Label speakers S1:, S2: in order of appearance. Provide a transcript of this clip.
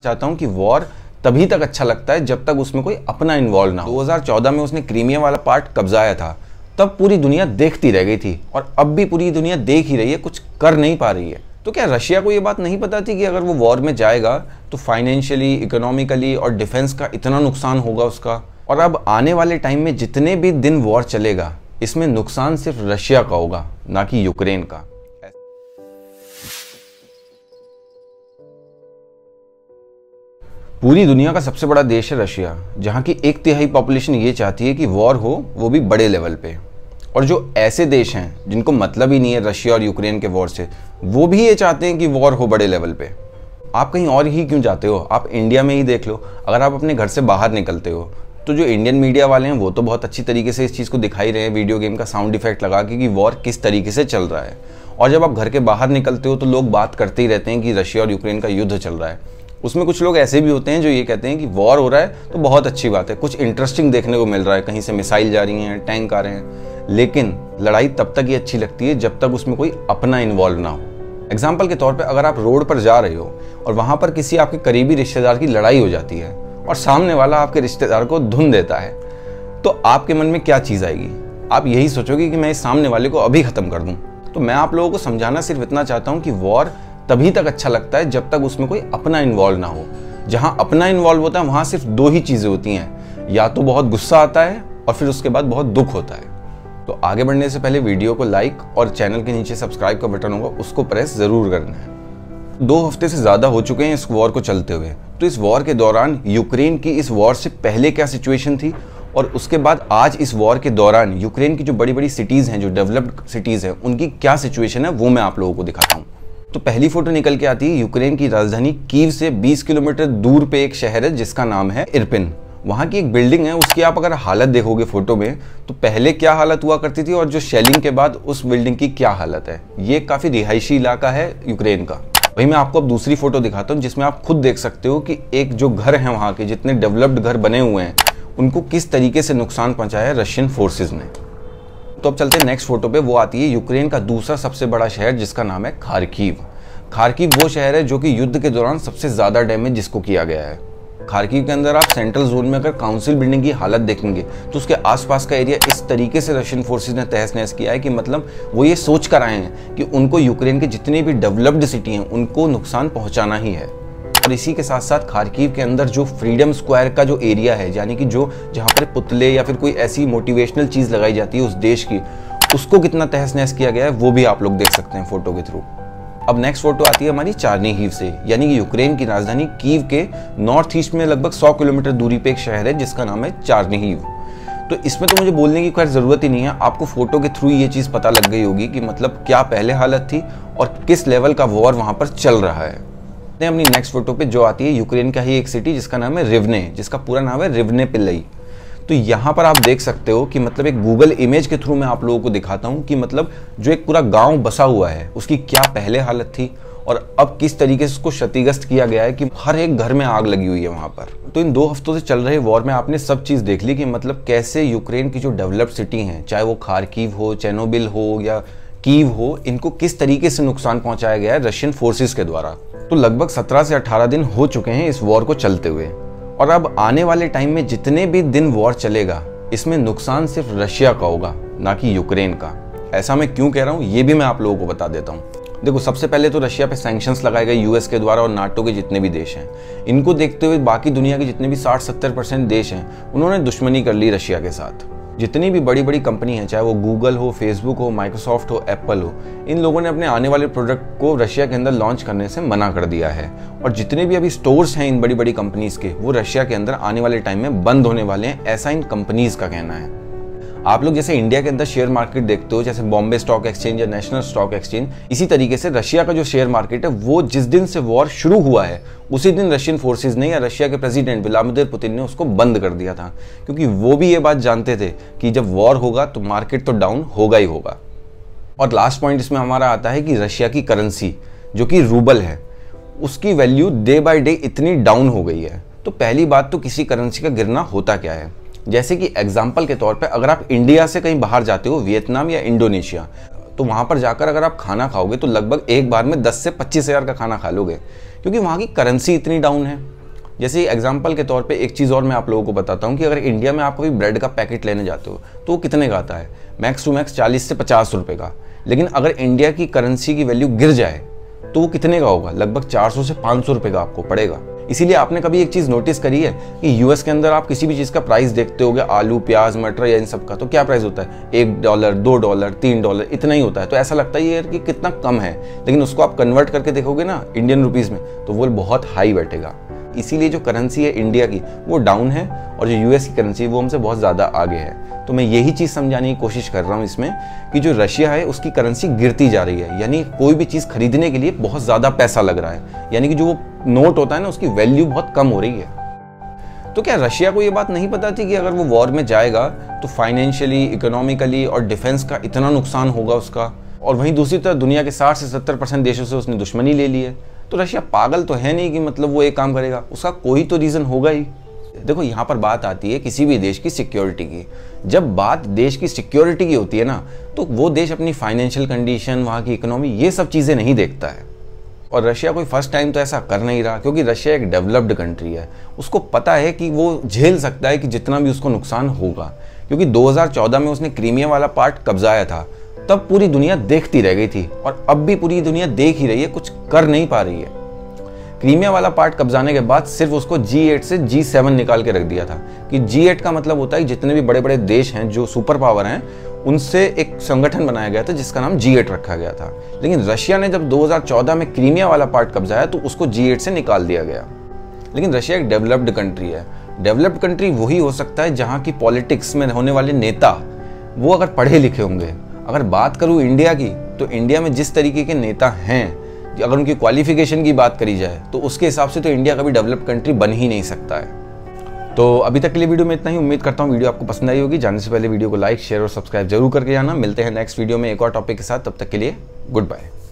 S1: चाहता हूं कि वॉर तभी तक अच्छा लगता है जब तक उसमें कोई अपना इन्वॉल्व ना हो। 2014 में उसने क्रीमिया वाला पार्ट कब्जाया था, तब पूरी दुनिया देखती रह गई थी और अब भी पूरी दुनिया देख ही रही है, कुछ कर नहीं पा रही है। तो क्या रशिया को ये बात नहीं पता थी कि अगर वो वॉर में जाएगा तो फाइनेंशियली, इकोनॉमिकली और डिफेंस का इतना नुकसान होगा उसका। और अब आने वाले टाइम में जितने भी दिन वॉर चलेगा, इसमें नुकसान सिर्फ रशिया का होगा, ना कि यूक्रेन का। पूरी दुनिया का सबसे बड़ा देश है रशिया, जहां की 1/3 पॉपुलेशन ये चाहती है कि वॉर हो, वो भी बड़े लेवल पे। और जो ऐसे देश हैं जिनको मतलब ही नहीं है रशिया और यूक्रेन के वॉर से, वो भी ये चाहते हैं कि वॉर हो बड़े लेवल पे। आप कहीं और ही क्यों जाते हो? आप इंडिया में ही देख लो। अगर आप अपने घर से बाहर निकलते हो तो जो इंडियन मीडिया वाले हैं वो तो बहुत अच्छी तरीके से इस चीज़ को दिखाई रहे हैं, वीडियो गेम का साउंड इफेक्ट लगा के कि वॉर किस तरीके से चल रहा है। और जब आप घर के बाहर निकलते हो तो लोग बात करते ही रहते हैं कि रशिया और यूक्रेन का युद्ध चल रहा है। उसमें कुछ लोग ऐसे भी होते हैं जो ये कहते हैं कि वॉर हो रहा है तो बहुत अच्छी बात है, कुछ इंटरेस्टिंग देखने को मिल रहा है, कहीं से मिसाइल जा रही हैं, टैंक आ रहे हैं। लेकिन लड़ाई तब तक ही अच्छी लगती है जब तक उसमें कोई अपना इन्वॉल्व ना हो। एग्जाम्पल के तौर पे अगर आप रोड पर जा रहे हो और वहाँ पर किसी आपके करीबी रिश्तेदार की लड़ाई हो जाती है और सामने वाला आपके रिश्तेदार को धुन देता है, तो आपके मन में क्या चीज़ आएगी? आप यही सोचोगे कि मैं इस सामने वाले को अभी ख़त्म कर दूँ। तो मैं आप लोगों को समझाना सिर्फ इतना चाहता हूँ कि वॉर तभी तक अच्छा लगता है जब तक उसमें कोई अपना इन्वॉल्व ना हो। जहाँ अपना इन्वॉल्व होता है वहाँ सिर्फ दो ही चीज़ें होती हैं, या तो बहुत गुस्सा आता है और फिर उसके बाद बहुत दुख होता है। तो आगे बढ़ने से पहले वीडियो को लाइक और चैनल के नीचे सब्सक्राइब का बटन होगा, उसको प्रेस ज़रूर करना है। 2 हफ्ते से ज़्यादा हो चुके हैं इस वॉर को चलते हुए। तो इस वॉर के दौरान यूक्रेन की इस वॉर से पहले क्या सिचुएशन थी और उसके बाद आज इस वॉर के दौरान यूक्रेन की जो बड़ी बड़ी सिटीज़ हैं, जो डेवलप्ड सिटीज़ हैं, उनकी क्या सिचुएशन है वो मैं आप लोगों को दिखाता हूँ। तो पहली फोटो निकल के आती है यूक्रेन की राजधानी कीव से 20 किलोमीटर दूर पे एक शहर है जिसका नाम है इरपिन। वहाँ की एक बिल्डिंग है, उसकी आप अगर हालत देखोगे फोटो में तो पहले क्या हालत हुआ करती थी और जो शेलिंग के बाद उस बिल्डिंग की क्या हालत है। ये काफ़ी रिहायशी इलाका है यूक्रेन का। वही मैं आपको अब दूसरी फोटो दिखाता हूँ जिसमें आप खुद देख सकते हो कि एक जो घर है वहाँ के, जितने डेवलप्ड घर बने हुए हैं, उनको किस तरीके से नुकसान पहुँचाया है रशियन फोर्सेज ने। तो अब चलते हैं नेक्स्ट फोटो पे। वो आती है यूक्रेन का दूसरा सबसे बड़ा शहर जिसका नाम है खार्किव। खार्किव वो शहर है जो कि युद्ध के दौरान सबसे ज़्यादा डैमेज जिसको किया गया है। खार्किव के अंदर आप सेंट्रल जोन में अगर काउंसिल बिल्डिंग की हालत देखेंगे तो उसके आसपास का एरिया इस तरीके से रशियन फोर्सेज ने तहस नहस किया है कि मतलब वो ये सोच कर आए हैं कि उनको यूक्रेन के जितने भी डेवलप्ड सिटी हैं उनको नुकसान पहुँचाना ही है। और इसी के साथ साथ खार्किव के अंदर जो फ्रीडम स्क्वायर का जो एरिया है, यानी कि जो जहाँ पर पुतले या फिर कोई ऐसी मोटिवेशनल चीज़ लगाई जाती है उस देश की, उसको कितना तहस नहस किया गया है वो भी आप लोग देख सकते हैं फोटो के थ्रू। अब नेक्स्ट फोटो आती है हमारी चार्निहिव से, यानी कि यूक्रेन की राजधानी कीव के नॉर्थ ईस्ट में लगभग 100 किलोमीटर दूरी पे एक शहर है जिसका नाम है चार्निहिव। तो इसमें तो मुझे बोलने की खैर ज़रूरत ही नहीं है, आपको फोटो के थ्रू ये चीज़ पता लग गई होगी कि मतलब क्या पहले हालत थी और किस लेवल का वॉर वहाँ पर चल रहा है। अपनी नेक्स्ट फोटो पे जो आती है यूक्रेन का ही एक सिटी जिसका नाम है रिवने, जिसका पूरा नाम है रिवने पिल्लई। तो यहाँ पर आप देख सकते हो कि मतलब एक गूगल इमेज के थ्रू मैं आप लोगों को दिखाता हूँ कि मतलब जो एक पूरा गांव बसा हुआ है उसकी क्या पहले हालत थी और अब किस तरीके से उसको क्षतिग्रस्त किया गया है कि हर एक घर में आग लगी हुई है वहाँ पर। तो इन 2 हफ्तों से चल रहे वॉर में आपने सब चीज़ देख ली कि मतलब कैसे यूक्रेन की जो डेवलप्ड सिटी हैं, चाहे वो खार्किव हो, चेर्नोबिल हो या कीव हो, इनको किस तरीके से नुकसान पहुँचाया गया है रशियन फोर्सेस के द्वारा। तो लगभग 17 से 18 दिन हो चुके हैं इस वॉर को चलते हुए और अब आने वाले टाइम में जितने भी दिन वॉर चलेगा, इसमें नुकसान सिर्फ रशिया का होगा, ना कि यूक्रेन का। ऐसा मैं क्यों कह रहा हूँ ये भी मैं आप लोगों को बता देता हूँ। देखो, सबसे पहले तो रशिया पे सैंक्शंस लगाए गए यूएस के द्वारा और नाटो के जितने भी देश हैं, इनको देखते हुए बाकी दुनिया के जितने भी 60-70% देश हैं उन्होंने दुश्मनी कर ली रशिया के साथ। जितनी भी बड़ी बड़ी कंपनी हैं, चाहे वो गूगल हो, फेसबुक हो, माइक्रोसॉफ्ट हो, एप्पल हो, इन लोगों ने अपने आने वाले प्रोडक्ट को रशिया के अंदर लॉन्च करने से मना कर दिया है। और जितने भी अभी स्टोर्स हैं इन बड़ी बड़ी कंपनीज के, वो रशिया के अंदर आने वाले टाइम में बंद होने वाले हैं, ऐसा इन कंपनीज का कहना है। आप लोग जैसे इंडिया के अंदर शेयर मार्केट देखते हो, जैसे बॉम्बे स्टॉक एक्सचेंज या नेशनल स्टॉक एक्सचेंज, इसी तरीके से रशिया का जो शेयर मार्केट है वो जिस दिन से वॉर शुरू हुआ है उसी दिन रशियन फोर्सेज ने या रशिया के प्रेसिडेंट व्लादिमीर पुतिन ने उसको बंद कर दिया था, क्योंकि वो भी ये बात जानते थे कि जब वॉर होगा तो मार्केट तो डाउन होगा ही होगा। और लास्ट पॉइंट इसमें हमारा आता है कि रशिया की करेंसी जो कि रूबल है, उसकी वैल्यू डे बाय डे इतनी डाउन हो गई है। तो पहली बात तो किसी करेंसी का गिरना होता क्या है, जैसे कि एग्जाम्पल के तौर पे अगर आप इंडिया से कहीं बाहर जाते हो, वियतनाम या इंडोनेशिया, तो वहाँ पर जाकर अगर आप खाना खाओगे तो लगभग एक बार में 10 से 25 हज़ार का खाना खा लोगे, क्योंकि वहाँ की करेंसी इतनी डाउन है। जैसे एग्जाम्पल के तौर पे एक चीज़ और मैं आप लोगों को बताता हूँ कि अगर इंडिया में आप कभी ब्रेड का पैकेट लेने जाते हो तो वो कितने का आता है, मैक्स टू मैक्स 40 से 50 रुपये का। लेकिन अगर इंडिया की करेंसी की वैल्यू गिर जाए तो वो कितने का होगा, लगभग 400 से 500 रुपये का आपको पड़ेगा। इसीलिए आपने कभी एक चीज़ नोटिस करी है कि यूएस के अंदर आप किसी भी चीज़ का प्राइस देखते होगे, आलू प्याज मटर या इन सब का, तो क्या प्राइस होता है, $1 $2 $3 इतना ही होता है। तो ऐसा लगता है यार कि कितना कम है, लेकिन उसको आप कन्वर्ट करके देखोगे ना इंडियन रुपीज़ में तो वो बहुत हाई बैठेगा। इसीलिए जो करेंसी है इंडिया की वो डाउन है और जो यूएस की करेंसी वो हमसे बहुत ज़्यादा आगे है। तो मैं यही चीज़ समझाने की कोशिश कर रहा हूँ इसमें कि जो रशिया है उसकी करेंसी गिरती जा रही है, यानी कोई भी चीज़ खरीदने के लिए बहुत ज़्यादा पैसा लग रहा है, यानी कि जो वो नोट होता है ना उसकी वैल्यू बहुत कम हो रही है। तो क्या रशिया को ये बात नहीं पता थी कि अगर वो वॉर में जाएगा तो फाइनेंशियली, इकोनॉमिकली और डिफेंस का इतना नुकसान होगा उसका, और वहीं दूसरी तरफ दुनिया के 60 से 70% देशों से उसने दुश्मनी ले ली है। तो रशिया पागल तो है नहीं कि मतलब वो एक काम करेगा, उसका कोई तो रीज़न होगा ही। देखो यहाँ पर बात आती है किसी भी देश की सिक्योरिटी की। जब बात देश की सिक्योरिटी की होती है ना तो वो देश अपनी फाइनेंशियल कंडीशन, वहाँ की इकोनॉमी, ये सब चीज़ें नहीं देखता है। और रशिया कोई फर्स्ट टाइम तो ऐसा कर नहीं रहा, क्योंकि रशिया एक डेवलप्ड कंट्री है। उसको पता है कि वो झेल सकता है कि जितना भी उसको नुकसान होगा, क्योंकि 2014 में उसने क्रीमिया वाला पार्ट कब्जाया था, तब पूरी दुनिया देखती रह गई थी और अब भी पूरी दुनिया देख ही रही है, कुछ कर नहीं पा रही है। क्रीमिया वाला पार्ट कब्जाने के बाद सिर्फ उसको G8 से G7 निकाल के रख दिया था कि G8 का मतलब होता है जितने भी बड़े बड़े देश हैं जो सुपर पावर हैं उनसे एक संगठन बनाया गया था जिसका नाम G8 रखा गया था। लेकिन रशिया ने जब 2014 में क्रीमिया वाला पार्ट कब्जाया तो उसको G8 से निकाल दिया गया। लेकिन रशिया एक डेवलप्ड कंट्री है। डेवलप्ड कंट्री वही हो सकता है जहाँ की पॉलिटिक्स में होने वाले नेता वो अगर पढ़े लिखे होंगे। अगर बात करूँ इंडिया की तो इंडिया में जिस तरीके के नेता हैं, अगर उनकी क्वालिफिकेशन की बात करी जाए तो उसके हिसाब से तो इंडिया कभी डेवलप्ड कंट्री बन ही नहीं सकता है। तो अभी तक के लिए वीडियो में इतना ही। उम्मीद करता हूँ वीडियो आपको पसंद आई होगी। जाने से पहले वीडियो को लाइक, शेयर और सब्सक्राइब जरूर करके जाना। मिलते हैं नेक्स्ट वीडियो में एक और टॉपिक के साथ। तब तक के लिए गुड बाय।